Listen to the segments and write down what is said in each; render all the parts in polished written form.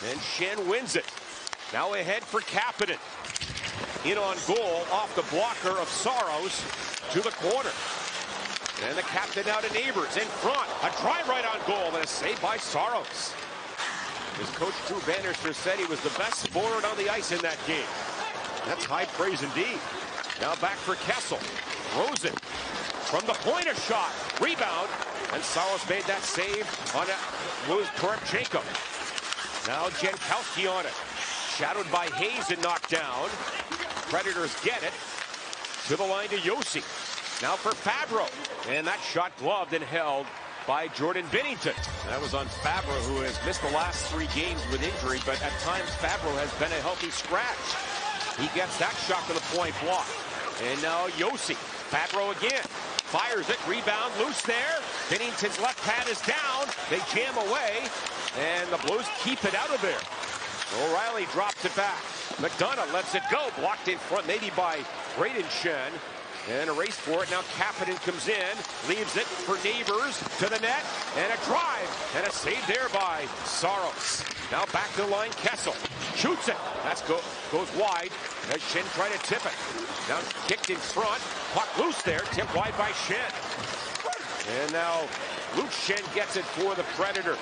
And Schenn wins it. Now ahead for Kapanen. In on goal off the blocker of Saros to the corner. And the captain out of Neighbors in front. A drive right on goal and a save by Saros. His coach Drew Bannister said he was the best forward on the ice in that game. That's high praise indeed. Now back for Kessel. Rosen from the point, a shot. Rebound. And Saros made that save on it. Was Toropchenko. Now Jankowski on it. Shadowed by Hayes and knocked down. Predators get it. To the line to Josi. Now for Fabro. And that shot gloved and held by Jordan Binnington. That was on Fabro, who has missed the last 3 games with injury, but at times Fabro has been a healthy scratch. He gets that shot to the point block. And now Josi. Fabro again. Fires it. Rebound loose there. Binnington's left pad is down. They jam away. And the Blues keep it out of there. O'Reilly drops it back. McDonough lets it go. Blocked in front maybe by Braden Schenn. And a race for it. Now Kapanen comes in. Leaves it for Neighbors to the net. And a drive. And a save there by Saros. Now back to the line. Kessel shoots it. That goes wide. As Schenn trying to tip it. Now kicked in front. Puck loose there. Tipped wide by Schenn. And now Luke Schenn gets it for the Predators.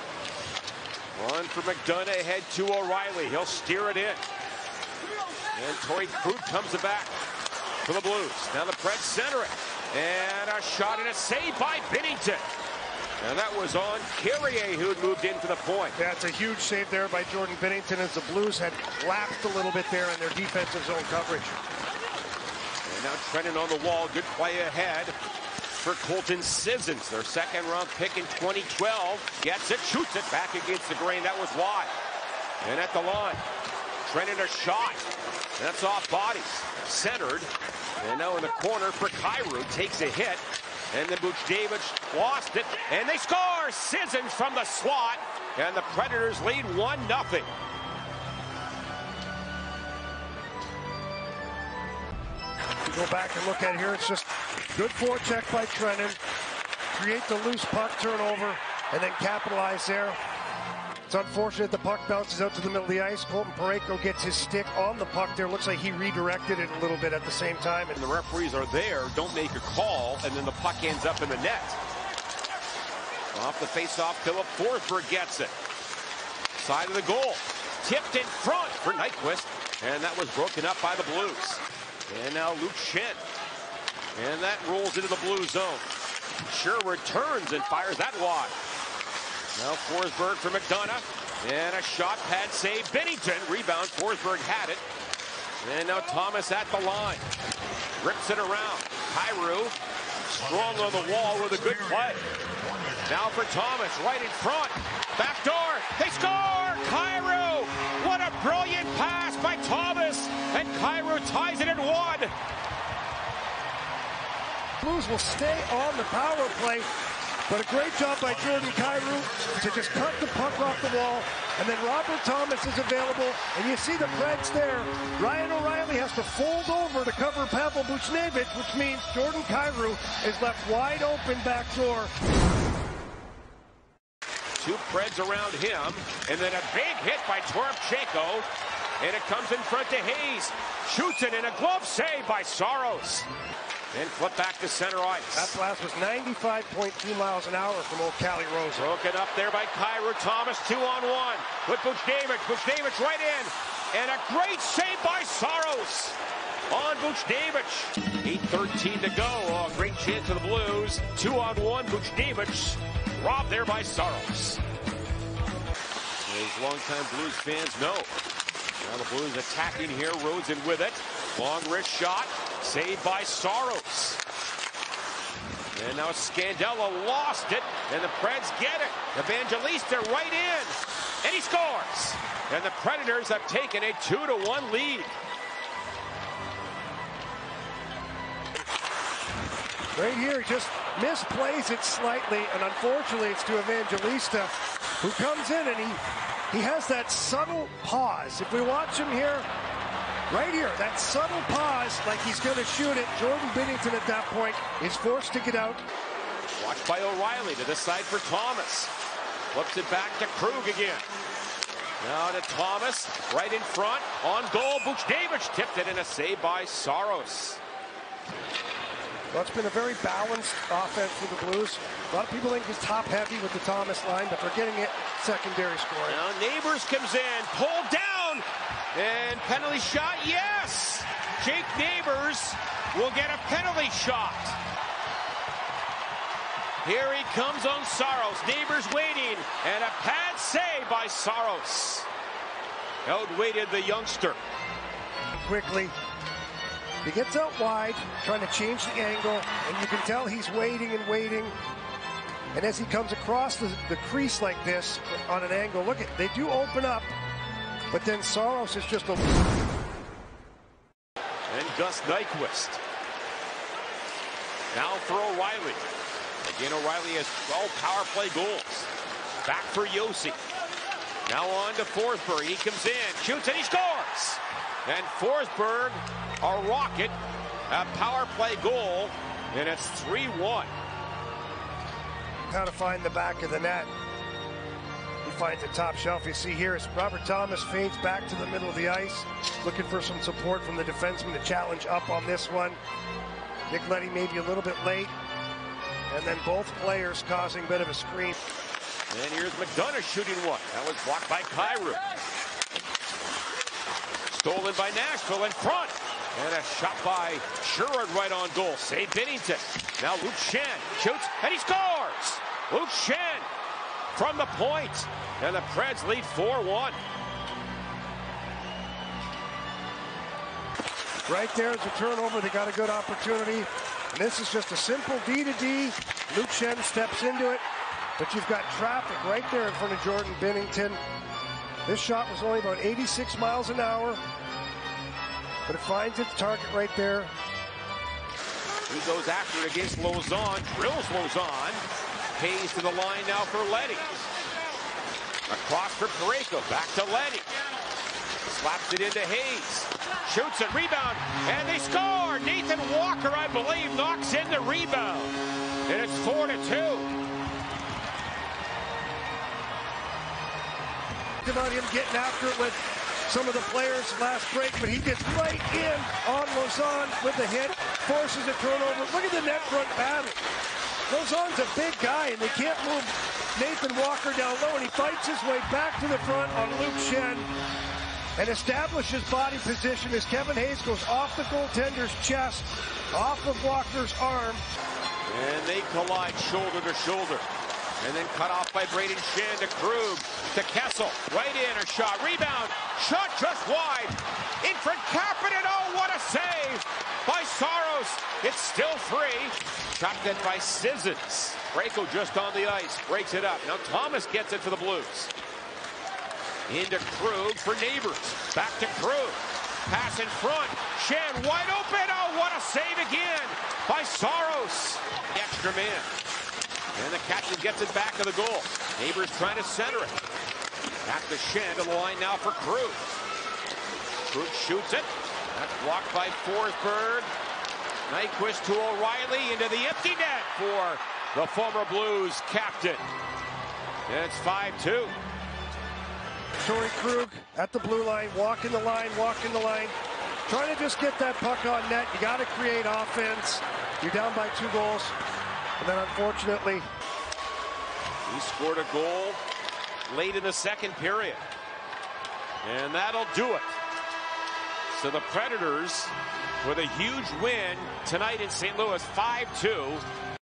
One for McDonough ahead to O'Reilly. He'll steer it in. And Torrey Krug comes back for the Blues. Now the Preds center it. And a shot and a save by Binnington. And that was on Carrier, who had moved into the point. That's a huge save there by Jordan Binnington as the Blues had lapsed a little bit there in their defensive zone coverage. And now Trenton on the wall. Good play ahead for Colton Sissons, their second-round pick in 2012. Gets it, shoots it back against the grain. That was wide. And at the line, Trenton a shot. That's off bodies. Centered. And now in the corner for Kyrou. Takes a hit. And then Buchnevich lost it. And they score! Sissons from the slot. And the Predators lead 1-0. You go back and look at here, it's just good forecheck by Trenton. Create the loose puck turnover and then capitalize there. It's unfortunate the puck bounces out to the middle of the ice. Colton Parayko gets his stick on the puck there. Looks like he redirected it a little bit at the same time. And the referees are there, don't make a call, and then the puck ends up in the net. Off the face-off, Philip Forsberg gets it. Side of the goal. Tipped in front for Nyquist. And that was broken up by the Blues. And now Luke Schenn. And that rolls into the blue zone. Sherwood turns and fires that wide. Now Forsberg for McDonough. And a shot pad save. Binnington. Rebound. Forsberg had it. And now Thomas at the line. Rips it around. Kyrou strong on the wall with a good play. Now for Thomas right in front. Back door. They score! Kyrou! What a brilliant pass by Thomas. And Kyrou ties it at 1. Blues will stay on the power play. But a great job by Jordan Kyrou to just cut the puck off the wall. And then Robert Thomas is available. And you see the Preds there. Ryan O'Reilly has to fold over to cover Pavel Buchnevich, which means Jordan Kyrou is left wide open back door. 2 Preds around him. And then a big hit by Toropchenko. And it comes in front to Hayes. Shoots it in a glove save by Saros. And flip back to center ice. That blast was 95.2 miles an hour from old Cali Rose. Broken up there by Kyrou. Thomas 2-on-1 with Buchnevich. Buchnevich right in. And a great save by Saros on Buchnevich. 8:13 to go. Oh, great chance to the Blues. 2-on-1. Buchnevich robbed there by Saros. As longtime Blues fans know. Now the Blues attacking here. Rosen with it. Long wrist shot. Saved by Saros. And now Scandella lost it. And the Preds get it. Evangelista right in. And he scores. And the Predators have taken a 2-1 lead. Right here, he just misplays it slightly. And unfortunately, it's to Evangelista, who comes in and he has that subtle pause. If we watch him here, right here, that subtle pause, like he's going to shoot it. Jordan Binnington at that point is forced to get out. Watched by O'Reilly to the side for Thomas. Flips it back to Krug again. Now to Thomas, right in front, on goal. Buchnevich tipped it in, a save by Saros. Well, it's been a very balanced offense for the Blues. A lot of people think it's top-heavy with the Thomas line, but they're getting it secondary scoring. Now Neighbors comes in, pulled down, and penalty shot, yes! Jake Neighbors will get a penalty shot. Here he comes on Saros. Neighbors waiting, and a pad save by Saros. Outweighted the youngster. Quickly. He gets out wide, trying to change the angle, and you can tell he's waiting and waiting. And as he comes across the crease like this on an angle, look, they do open up, but then Saros is just a... And Gus Nyquist. Now for O'Reilly. Again, O'Reilly has 12 power play goals. Back for Yossi. Now on to Forsberg. He comes in, shoots, and he scores! And Forsberg, a rocket, a power play goal, and it's 3-1. How to find the back of the net. He finds the top shelf. You see here as Robert Thomas fades back to the middle of the ice, looking for some support from the defenseman to challenge up on this one. Nick Leddy maybe a little bit late, and then both players causing a bit of a screen. And here's McDonough shooting one. That was blocked by Kyrou. Stolen by Nashville in front. And a shot by Sherwood right on goal. Save Binnington. Now Luke Shen shoots and he scores! Luke Shen from the point. And the Preds lead 4-1. Right there is a turnover. They got a good opportunity. And this is just a simple D-to-D. Luke Shen steps into it. But you've got traffic right there in front of Jordan Binnington. This shot was only about 86 miles an hour. But it finds its target right there. He goes after it against Lauzon. Drills Lauzon. Pays to the line now for Leddy. Across for Parayko. Back to Leddy. Slaps it into Hayes. Shoots it. Rebound. And they score. Nathan Walker, I believe, knocks in the rebound. And it's 4-2. About him getting after it with some of the players last break, but he gets right in on Lauzon with the hit, forces a turnover. Look at the net front battle. Lauzon's a big guy, and they can't move Nathan Walker down low, and he fights his way back to the front on Luke Shen and establishes body position as Kevin Hayes goes off the goaltender's chest, off of Walker's arm. And they collide shoulder to shoulder. And then cut off by Braden Shen to Krug, to Kessel, right in, a shot, rebound, shot just wide, in for Kapanen, oh, what a save by Saros, it's still free, shot then by Sissons, Parayko just on the ice, breaks it up, now Thomas gets it for the Blues, into Krug for Neighbors, back to Krug, pass in front, Shen wide open, oh, what a save again by Saros, the extra man. And the captain gets it back of the goal. Neighbors trying to center it. Back to Shen to the line now for Krug. Krug shoots it. That's blocked by Forsberg. Nyquist to O'Reilly into the empty net for the former Blues captain. And it's 5-2. Torrey Krug at the blue line, walking the line, trying to just get that puck on net. You got to create offense. You're down by 2 goals. And then unfortunately, he scored a goal late in the second period. And that'll do it. So the Predators with a huge win tonight in St. Louis, 5-2.